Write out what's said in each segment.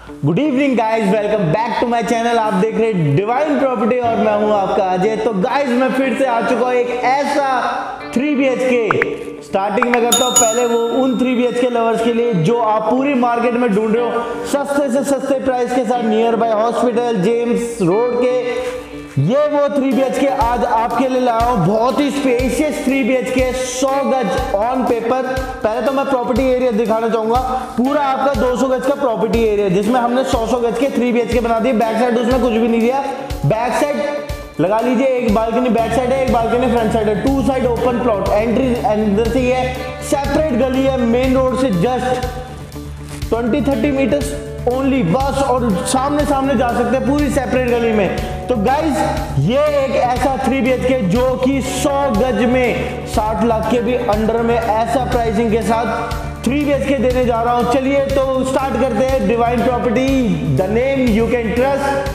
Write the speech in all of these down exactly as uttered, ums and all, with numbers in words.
Good evening guys, welcome back to my channel. आप देख रहे हैं डिवाइन प्रॉपर्टी और मैं हूं आपका अजय। तो गाइज मैं फिर से आ चुका हूं एक ऐसा three B H K. Starting में करता हूं पहले वो उन three B H K lovers के लिए जो आप पूरी मार्केट में ढूंढ रहे हो सस्ते से सस्ते प्राइस के साथ, nearby hospital James road के। ये वो थ्री बी एच के आज आपके लिए लाया हूं, बहुत ही spacious three B H K, सौ गज ऑन पेपर। पहले तो मैं प्रॉपर्टी एरिया दिखाना चाहूंगा, पूरा आपका दो सौ गज का प्रॉपर्टी एरिया जिसमें हमने सौ सौ गज के थ्री बी एच के बना दिए। बैक साइड उसमें कुछ भी नहीं दिया, बैक साइड लगा लीजिए, एक बालकनी बैक साइड है, एक बालकनी फ्रंट साइड है, two side open plot. Entry अंदर से है, सेपरेट गली है, मेन रोड से just twenty thirty metres only बस, और सामने सामने जा सकते हैं पूरी सेपरेट गली में। तो गाइज ये एक ऐसा थ्री बी एच के जो कि सौ गज में साठ लाख के भी अंडर में ऐसा प्राइसिंग के साथ थ्री बी एच के देने जा रहा हूं। चलिए तो स्टार्ट करते हैं। Divine property, the name you can trust.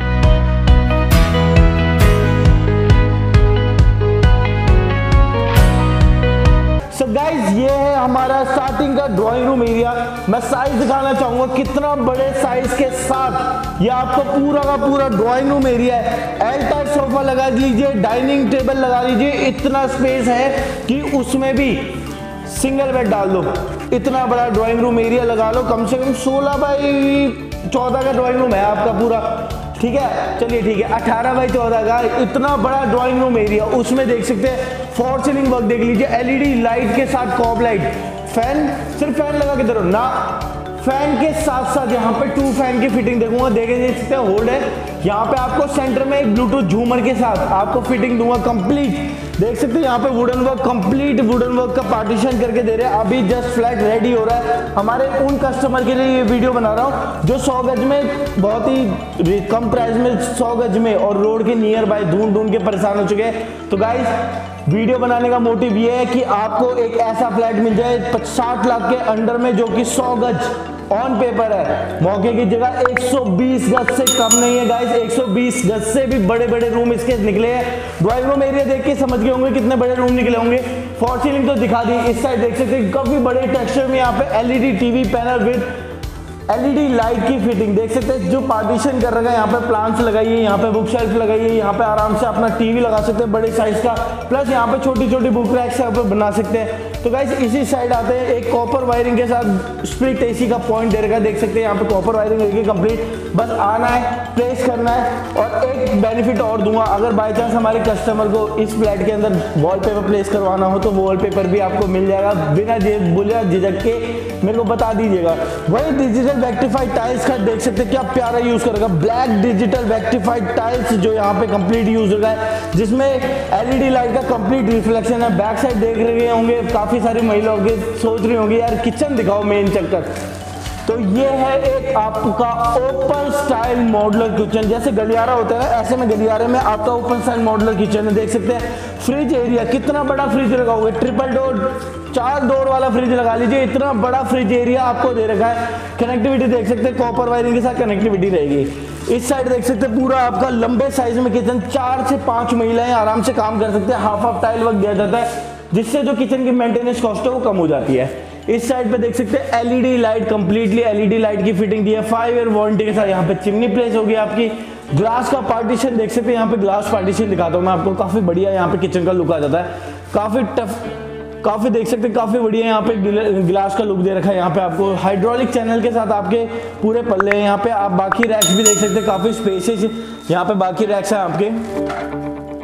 So guys, ये है हमारा स्टार्टिंग का ड्राइंग रूम एरिया। मैं साइज दिखाना चाहूंगा कितना बड़े साइज के साथ ये आपको पूरा का पूरा ड्राइंग रूम एरिया है। एल टाइप सोफा लगा लीजिए, डाइनिंग टेबल लगा लीजिए, इतना स्पेस है कि उसमें भी सिंगल बेड डाल दो। इतना बड़ा ड्राइंग रूम एरिया लगा लो, कम से कम सोलह बाई चौदह का ड्राइंग रूम है आपका पूरा, ठीक है। चलिए ठीक है, अठारह बाई चौदह का इतना बड़ा ड्राइंग रूम एरिया। उसमें देख सकते हैं फॉर सीलिंग वर्क देख लीजिए, एल ई डी लाइट के साथ कॉब लाइट, फैन सिर्फ फैन लगा के दे रहा हूं ना, फैन के साथ साथ यहाँ पे टू फैन की फिटिंग देखूंगा, देखे देख सकते हैं होल्ड है। यहाँ पे आपको सेंटर में एक ब्लूटूथ झूमर के साथ आपको फिटिंग दूंगा कंप्लीट। देख सकते हैं यहाँ पे wooden work, complete wooden work का पार्टीशन करके दे रहे हैं। अभी जस्ट फ्लैट रेडी हो रहा है हमारे उन कस्टमर के लिए ये वीडियो बना रहा हूँ जो सौ गज में बहुत ही कम प्राइस में सौ गज में और रोड के नियर बाय ढूंढ ढूंढ के परेशान हो चुके हैं। तो गाइस वीडियो बनाने का मोटिव ये है कि आपको एक ऐसा फ्लैट मिल जाए साठ लाख के अंडर में जो कि सौ गज ऑन पेपर है। मौके की जगह एक सौ बीस गज से कम नहीं है गाइस, एक सौ बीस गज से भी बड़े बड़े रूम इसके निकले हैं। ड्राइंग रूम एरिया देख के समझ गए होंगे कितने बड़े रूम निकले होंगे। फॉर सीलिंग तो दिखा दी, इस साइड देख सकते हैं काफी बड़े टेक्सचर में यहाँ पे L E D TV panel with L E D light की फिटिंग देख सकते हैं। जो पार्टीशन कर रखा है यहाँ पे प्लांट्स लगाइए, यहाँ पे बुक शेल्फ लगाइए, यहाँ पे आराम से अपना टीवी लगा सकते हैं बड़े साइज का, प्लस यहाँ पे छोटी छोटी बुक रैक्स यहाँ पे बना सकते हैं। तो गाइस इसी साइड आते हैं, एक कॉपर वायरिंग के साथ स्प्लिट एसी का पॉइंट दे रखा है, देख सकते हैं यहाँ पे कॉपर वायरिंग रहेगी कंप्लीट। बस आना है, प्लेस करना है। और एक बेनिफिट और दूंगा, अगर बाय चांस हमारे कस्टमर को इस फ्लैट के अंदर वॉलपेपर प्लेस करवाना हो तो वॉलपेपर भी आपको मिल जाएगा बिना बोलिया झिझक के, मेरे को बता दीजिएगा। वही डिजिटल रेक्टिफाइड टाइल्स का देख सकते हैं क्या प्यारा यूज करेगा, ब्लैक डिजिटल रेक्टिफाइड टाइल्स जो यहाँ पे कंप्लीट यूज होगा है, जिसमें एल ई डी लाइट का कंप्लीट रिफ्लेक्शन है। बैक साइड देख रहे होंगे काफी सारी महिलाओं के सोच रही होंगी यार किचन दिखाओ मेन चक्कर। तो ये है एक आपका ओपन स्टाइल मॉडुलर किचन, जैसे गलियारा होता है ऐसे में गलियारे में आपका ओपन स्टाइल मॉडुलर किचन है। देख सकते हैं फ्रिज एरिया, कितना बड़ा फ्रिज लगाओगे, ट्रिपल डोर चार डोर वाला फ्रिज लगा लीजिए, इतना बड़ा फ्रिज एरिया आपको दे रखा है। कनेक्टिविटी देख सकते हैं कॉपर वायरिंग के साथ कनेक्टिविटी रहेगी। इस साइड देख सकते हैं पूरा आपका लंबे साइज में किचन, चार से पांच महिलाएं आराम से काम कर सकते हैं। हाफ हाफ टाइल वर्क दिया जाता है जिससे जो किचन की मेंटेनेंस कॉस्ट है वो कम हो जाती है। इस साइड पे देख सकते हैं L E D light, completely L E D light की फिटिंग दी है, फाइव ईयर वारंटी के साथ। यहाँ पे चिमनी प्लेस होगी आपकी, ग्लास का पार्टीशन देख सकते हैं, यहाँ पे ग्लास पार्टीशन दिखाता हूँ मैं आपको, काफी बढ़िया यहाँ पे किचन का लुक आ जाता है, काफी टफ, काफी देख सकते हैं काफी बढ़िया यहाँ पे ग्लास का लुक दे रखा है। यहाँ पे आपको हाइड्रोलिक चैनल के साथ आपके पूरे पल्ले हैं। यहाँ पे आप बाकी रैक्स भी देख सकते हैं, काफी स्पेसेस यहाँ पे बाकी रैक्स हैं आपके।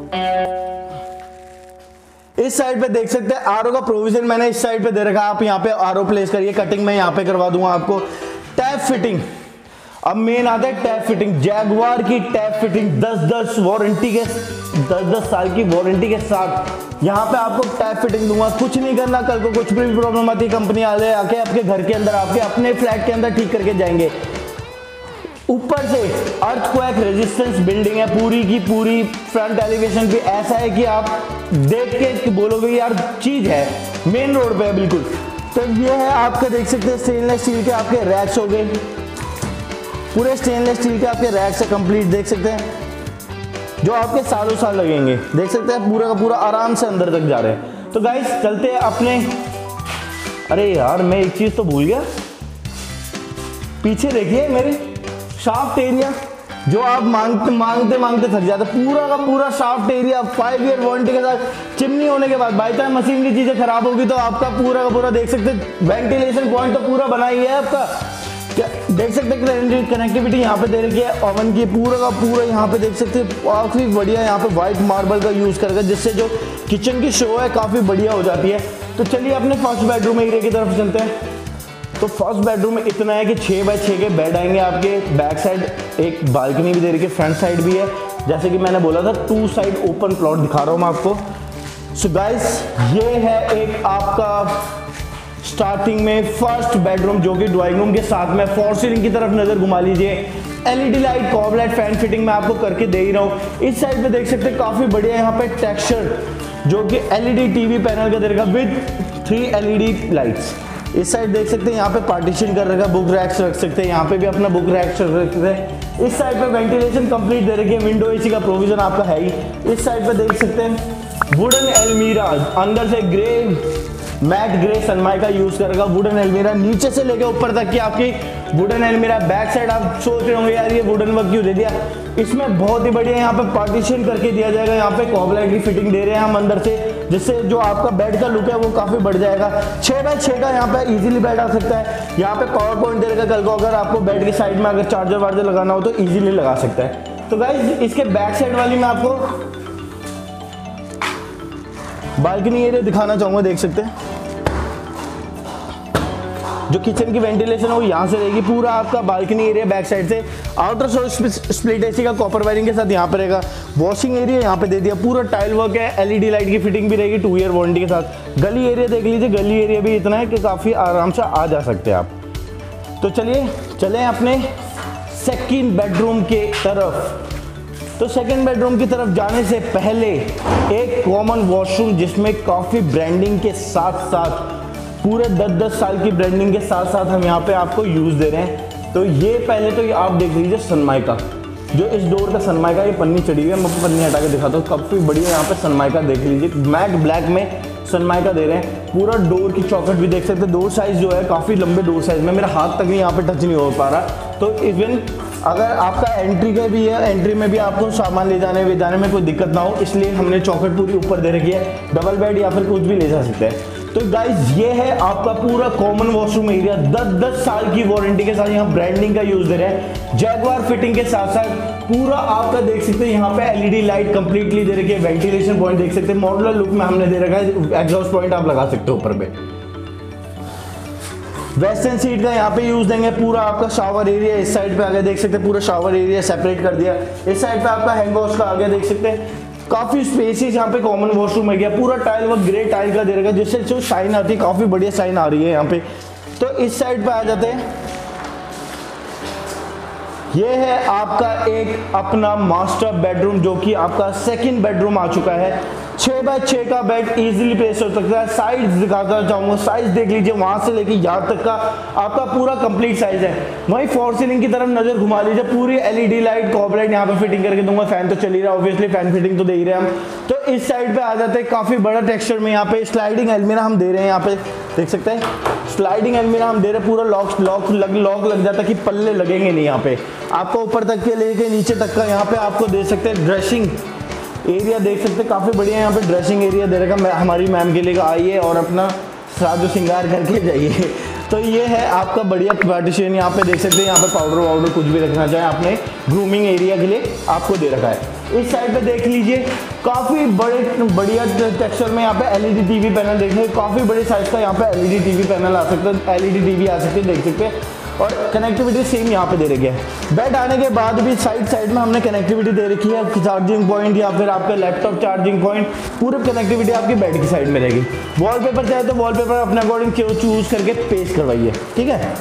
इस साइड पे देख सकते हैं आर ओ का प्रोविजन मैंने इस साइड पे दे रखा है, आप यहाँ पे आर ओ प्लेस करिए, कटिंग में यहाँ पे करवा दूंगा आपको। टैप फिटिंग, अब मेन आता है टैप फिटिंग, जैगवार की टैप फिटिंग, दस दस वारंटी के दस दस साल की वारंटी के साथ यहाँ पे आपको टैप फिटिंग दूंगा। कुछ नहीं करना, कल को कुछ भी प्रॉब्लम आती है कंपनी वाले आके आपके घर के अंदर आपके अपने फ्लैट के अंदर ठीक करके जाएंगे। ऊपर से अर्थक्वेक रेजिस्टेंस बिल्डिंग है पूरी की पूरी, फ्रंट एलिवेशन भी ऐसा है कि आप देख के बोलोगे यार चीज है, मेन रोड पे है बिल्कुल। तो ये है आपका देख सकते हैं स्टेनलेस स्टील के आपके रैक्स हो गए, पूरे स्टेनलेस स्टील के आपके रैक्स है कंप्लीट, देख सकते हैं जो आपके सालों साल लगेंगे। देख सकते हैं पूरा का पूरा आराम से अंदर तक जा रहे हैं। तो गाइस चलते हैं अपने, अरे यार मैं एक चीज तो भूल गया, पीछे देखिए मेरे शाफ्ट एरिया, जो आप मांगते मांगते मांगते थक जाते, पूरा का पूरा shaft area five year warranty के साथ। चिमनी होने के बाद बाई चांस मशीन की चीजें खराब होगी तो आपका पूरा का पूरा देख सकते वेंटिलेशन पॉइंट तो पूरा बना ही है आपका। क्या देख सकते हैं कनेक्टिविटी यहाँ पे दे रखी है ओवन की, पूरा का पूरा यहाँ पे देख सकते हैं काफी बढ़िया यहाँ पे व्हाइट मार्बल का यूज करके, जिससे जो किचन की शो है काफी बढ़िया हो जाती है। तो चलिए अपने फर्स्ट बेडरूम एरिया की तरफ चलते हैं। तो फर्स्ट बेडरूम में इतना है कि छः बाय छः के बेड आएंगे आपके, बैक साइड एक बालकनी भी दे रही है, फ्रंट साइड भी है। जैसे कि मैंने बोला था टू साइड ओपन प्लॉट दिखा रहा हूँ मैं आपको। सो गाइस ये है एक आपका स्टार्टिंग में फर्स्ट बेडरूम, जो कि ड्राइंग रूम के साथ में फॉर सीलिंग की तरफ नजर घुमा लीजिए। LED light COB light fan fitting मैं आपको करके दे ही रहा हूँ। इस साइड पे देख सकते हैं काफी बढ़िया यहाँ पे टेक्सचर, जो कि एलईडी टीवी पैनल का दे रखा विद थ्री एलईडी लाइट्स। इस साइड देख सकते हैं यहाँ पे पार्टीशन कर रखा, बुक रैक्स रख सकते हैं, यहाँ पे भी अपना बुक रैक्स रख सकते हैं। इस साइड पे वेंटिलेशन कंप्लीट दे रखी है, विंडो एसी का प्रोविजन आपका है ही। इस साइड पे देख सकते हैं वुडन एलमीरा, अंदर से grey matt grey Sunmica use करेगा, वुडन एलमीरा नीचे से लेके ऊपर तक की आपकी वुडन एलमीरा। बैक साइड आप सोच रहे होंगे यार ये वुडन वर्क क्यों दे दिया, इसमें बहुत ही बढ़िया यहाँ पे पार्टीशन करके दिया जाएगा। यहाँ पे कॉब लाइट की फिटिंग दे रहे हैं हम अंदर से, जिससे जो आपका बेड का लुक है वो काफी बढ़ जाएगा। छह बाय छह का यहाँ पे इजीली बेड आ सकता है। यहाँ पे पावर पॉइंट दे रखा, कल को अगर आपको बेड के साइड में अगर चार्जर वार्जर लगाना हो तो इजीली लगा सकता है। तो गाइस इसके बैक साइड वाली मैं आपको बालकनी एरिया दिखाना चाहूंगा। देख सकते हैं जो किचन की वेंटिलेशन है वो यहाँ से रहेगी, पूरा आपका बालकनी एरिया बैक साइड से। आउटर स्प्लिट एसी का कॉपर वायरिंग के साथ यहाँ पे रहेगा। वॉशिंग एरिया यहाँ पे दे दिया, पूरा टाइल वर्क है, एलईडी लाइट की फिटिंग भी रहेगी टू ईयर वारंटी के साथ। गली एरिया देख लीजिए, गली एरिया भी इतना है कि काफ़ी आराम से आ जा सकते हैं आप। तो चलिए चलें अपने सेकेंड बेडरूम के तरफ। तो सेकेंड बेडरूम की तरफ जाने से पहले एक कॉमन वॉशरूम, जिसमें काफ़ी ब्रांडिंग के साथ साथ पूरे दस दस साल की ब्रांडिंग के साथ साथ हम यहाँ पे आपको यूज दे रहे हैं। तो ये पहले तो ये आप देख लीजिए सनमाइका, जो इस डोर का सनमाइका ये पन्नी चढ़ी हुई है, मैं पन्नी हटा के दिखाता हूँ, काफी बढ़िया यहाँ पे सनमाइका देख लीजिए, मैट ब्लैक में सनमाइका दे रहे हैं। पूरा डोर की चौखट भी देख सकते हैं, डोर साइज जो है काफी लंबे डोर साइज में, मेरा हाथ तक भी यहाँ पे टच नहीं हो पा रहा। तो इवन अगर आपका एंट्री का भी है, एंट्री में भी आपको सामान ले जाने ले जाने में कोई दिक्कत ना हो, इसलिए हमने चौखट पूरी ऊपर दे रखी है। डबल बेड या फिर कुछ भी ले जा सकते हैं। तो गाइज ये है आपका पूरा कॉमन वॉशरूम एरिया, दस दस साल की वारंटी के साथ यहाँ ब्रांडिंग का यूज दे रहे हैं। जैगवार फिटिंग के साथ साथ पूरा आपका देख सकते हैं यहाँ पे एलईडी लाइट कंप्लीटली दे रखी है, वेंटिलेशन पॉइंट देख सकते हैं, मॉडुलर लुक में हमने दे रखा है, एग्जॉस्ट पॉइंट आप लगा सकते हो ऊपर पे। वेस्टर्न सीट का यहाँ पे यूज देंगे। पूरा आपका शावर एरिया इस साइड पे आगे देख सकते हैं, पूरा शावर एरिया सेपरेट कर दिया। इस साइड पे आपका हैंड वॉश का आगे देख सकते हैं, काफी स्पेसिस यहाँ पे कॉमन वॉशरूम है गया, पूरा टाइल वर्क ग्रे टाइल का दे रखा है, जिससे जो शाइन आती है काफी बढ़िया शाइन आ रही है यहाँ पे। तो इस साइड पे आ जाते हैं, ये है आपका एक अपना मास्टर बेडरूम, जो कि आपका सेकंड बेडरूम आ चुका है। छह बाय छह का बेड इजीली प्लेस हो सकता है। साइज दिखाना चाहूंगा, साइज देख लीजिए, वहां से लेके यहाँ तक का आपका पूरा कंप्लीट साइज है। वहीं फॉर सीलिंग की तरफ नजर घुमा लीजिए, पूरी एलईडी लाइट कॉब लाइट यहाँ पे फिटिंग करके दूंगा। फैन तो चल ही रहा है, ऑब्वियसली फैन फिटिंग तो दे ही रहे हैं हम। तो इस साइड पे आ जाते हैं, काफी बड़ा टेक्सचर में यहाँ पे स्लाइडिंग अलमीरा हम दे रहे हैं। यहाँ पे देख सकते हैं स्लाइडिंग अलमीरा हम दे रहे हैं, पूरा लॉक लॉक लग लॉक लग जाता है कि पल्ले लगेंगे नहीं। यहाँ पे आपको ऊपर तक के लेके नीचे तक का यहाँ पे आपको दे सकते हैं। ड्रेसिंग एरिया देख सकते हैं, काफी बढ़िया यहाँ पे ड्रेसिंग एरिया दे रखा है, हमारी मैम के लिए आइए और अपना साजो श्रृंगार करके जाइए। तो ये है आपका बढ़िया पार्टीशन, यहाँ पे देख सकते हैं, यहाँ पे पाउडर वाउडर कुछ भी रखना चाहे आपने ग्रूमिंग एरिया के लिए आपको दे रखा है। इस साइड पे देख लीजिए, काफी बड़े बढ़िया टेक्सचर में यहाँ पे एलईडी टीवी पैनल देखने, काफी बड़े साइज का यहाँ पे एलईडी टीवी पैनल आ सकता है, एलईडी टीवी आ सकती है, देख सकते हैं। और कनेक्टिविटी सेम यहाँ पे दे रखी है। बेड आने के बाद भी साइड साइड में हमने कनेक्टिविटी दे रखी है, चार्जिंग पॉइंट या फिर आपका लैपटॉप चार्जिंग पॉइंट, पूरी कनेक्टिविटी आपकी बेड की साइड में रहेगी। वॉलपेपर चाहे तो वॉलपेपर अपने अकॉर्डिंग चूज करके पेस्ट करवाइए, ठीक है।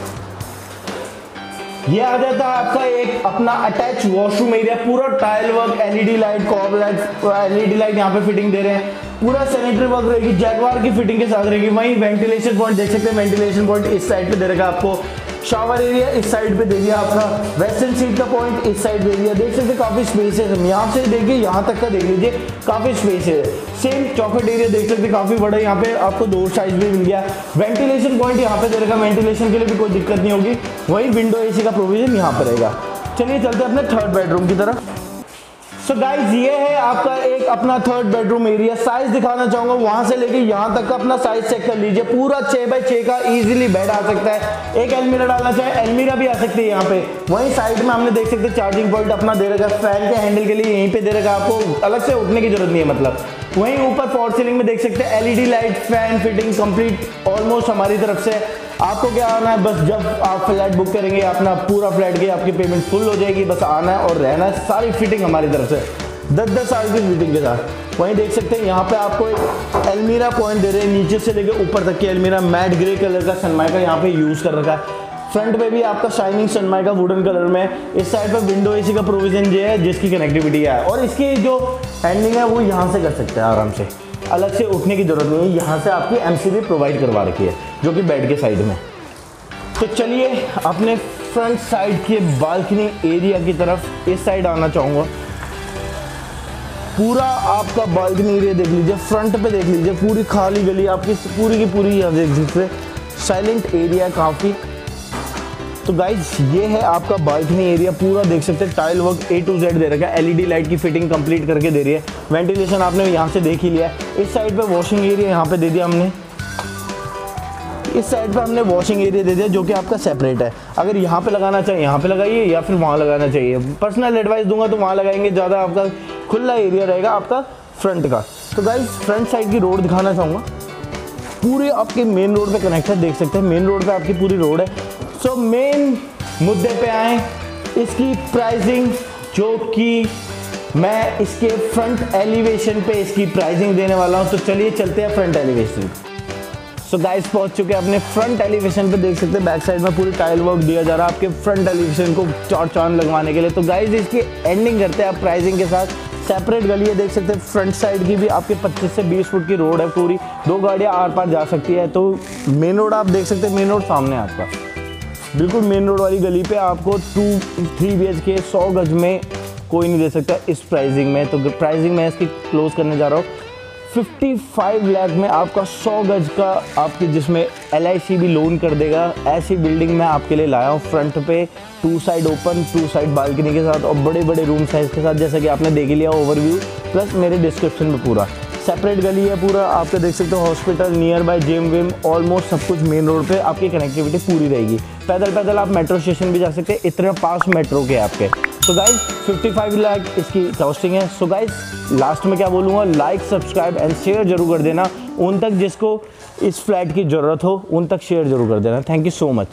ये आ जाता है आपका एक अपना अटैच वॉशरूम एरिया, पूरा tile work, LED light COB light, LED light यहाँ पे फिटिंग दे रहे हैं, पूरा सैनिटरी वर्क रहेगी, जैगवार की फिटिंग के साथ रहेगी। वहीं वेंटिलेशन पॉइंट देख सकते हैं, वेंटिलेशन पॉइंट इस साइड पे दे रखा है आपको। शावर एरिया इस साइड पे दे दिया आपका, वेस्टर्न सीट का पॉइंट इस साइड दे दिया। देख सकते हैं काफी स्पेस है, हम यहाँ से देखिए यहाँ तक का देख लीजिए काफी स्पेस है। सेम चौखट एरिया देख सकते हैं काफी बड़ा, यहाँ पे आपको दो साइज भी मिल गया। वेंटिलेशन पॉइंट यहाँ पे दे रखा, वेंटिलेशन के लिए भी कोई दिक्कत नहीं होगी। वही विंडो एसी का प्रोविजन यहाँ पर रहेगा। चलिए चलते हैं अपने थर्ड बेडरूम की तरफ। सो so गाइज ये है आपका एक अपना थर्ड बेडरूम एरिया। साइज दिखाना चाहूंगा, वहां से लेके यहाँ तक का अपना साइज चेक कर लीजिए। पूरा छह बाई छह का इजीली बेड आ सकता है। एक अलमीरा डालना चाहे अलमीरा भी आ सकती है यहाँ पे। वहीं साइड में हमने देख सकते चार्जिंग पॉइंट अपना दे रखा है। फैन के हैंडल के लिए यहीं पे दे रखा है, आपको अलग से उठने की जरूरत नहीं है मतलब। वहीं ऊपर फॉर सीलिंग में देख सकते हैं LED light, fan fitting complete almost हमारी तरफ से। आपको क्या आना है, बस जब आप फ्लैट बुक करेंगे अपना पूरा फ्लैट की आपकी पेमेंट फुल हो जाएगी, बस आना है और रहना है। सारी फिटिंग हमारी तरफ से दस दस साल की फिटिंग के साथ। वहीं देख सकते हैं यहाँ पे आपको एक अलमीरा पॉइंट दे रहे हैं, नीचे से लेकर ऊपर तक की अलमीरा। मैट ग्रे कलर का सनमाइका यहाँ पे यूज कर रखा है। फ्रंट पे भी आपका शाइनिंग सनमाइका वुडन कलर में। इस साइड पे विंडो एसी का प्रोविजन ये है जिसकी कनेक्टिविटी है, और इसकी जो हैंडलिंग है वो यहाँ से कर सकते हैं आराम से, अलग से उठने की जरूरत नहीं है। यहाँ से आपकी एमसीबी प्रोवाइड करवा रखी है जो कि बेड के साइड में। तो चलिए अपने फ्रंट साइड के बालकनी एरिया की तरफ इस साइड आना चाहूँगा। पूरा आपका बालकनी एरिया देख लीजिए, फ्रंट पे देख लीजिए, पूरी खाली गली आपकी पूरी की पूरी यहाँ देख सकते, साइलेंट एरिया काफ़ी। तो गाइज ये है आपका बालकनी एरिया, पूरा देख सकते हैं tile work A to Z दे रखा है। एलईडी लाइट की फिटिंग कंप्लीट करके दे रही है। वेंटिलेशन आपने यहाँ से देख ही लिया। इस साइड पे वॉशिंग एरिया यहाँ पे दे दिया हमने। इस साइड पे हमने वॉशिंग एरिया दे दिया जो कि आपका सेपरेट है। अगर यहाँ पे लगाना चाहिए यहाँ पे लगाइए, या फिर वहाँ लगाना चाहिए। पर्सनल एडवाइस दूंगा तो वहाँ लगाएंगे, ज़्यादा आपका खुला एरिया रहेगा आपका फ्रंट का। तो गाइज फ्रंट साइड की रोड दिखाना चाहूँगा। पूरे आपके मेन रोड पे कनेक्ट है, देख सकते हैं मेन रोड पे आपकी पूरी रोड है। सो मेन मुद्दे पे आए, इसकी प्राइसिंग जो कि मैं इसके फ्रंट एलिवेशन पे इसकी प्राइसिंग देने वाला हूँ। तो चलिए चलते हैं फ्रंट एलिवेशन। सो गाइस पहुंच चुके हैं अपने फ्रंट एलिवेशन पे। देख सकते हैं बैक साइड में पूरी टाइल वर्क दिया जा रहा है आपके फ्रंट एलिवेशन को चार चांद लगवाने के लिए। तो गाइस इसकी एंडिंग करते हैं आप प्राइसिंग के साथ। सेपरेट गली है, देख सकते हैं फ्रंट साइड की भी आपके पच्चीस से बीस फुट की रोड है पूरी, दो गाड़ियां आर पार जा सकती है। तो मेन रोड आप देख सकते हैं, मेन रोड सामने आपका बिल्कुल मेन रोड वाली गली पे आपको to three B H K सौ गज में कोई नहीं दे सकता इस प्राइसिंग में। तो प्राइसिंग मैं इसकी क्लोज करने जा रहा हूँ पचपन लाख में आपका सौ गज का, आपकी जिसमें एल आई सी भी लोन कर देगा। ऐसी बिल्डिंग मैं आपके लिए लाया हूँ। फ्रंट पे two side open, two side balcony के साथ और बड़े बड़े रूम साइज के साथ, जैसा कि आपने देख लिया ओवरव्यू प्लस मेरे डिस्क्रिप्शन में पूरा। सेपरेट गली है पूरा, आपके देख सकते हो हॉस्पिटल नियर बाय जिम विम ऑलमोस्ट सब कुछ मेन रोड पे आपकी कनेक्टिविटी पूरी रहेगी। पैदल पैदल आप मेट्रो स्टेशन भी जा सकते हैं, इतने पास मेट्रो के आपके। तो गाइज पचपन लाख इसकी कॉस्टिंग है। सो गाइज लास्ट में क्या बोलूँगा, लाइक सब्सक्राइब एंड शेयर जरूर कर देना उन तक जिसको इस फ्लैट की ज़रूरत हो, उन तक शेयर जरूर कर देना। Thank you so much.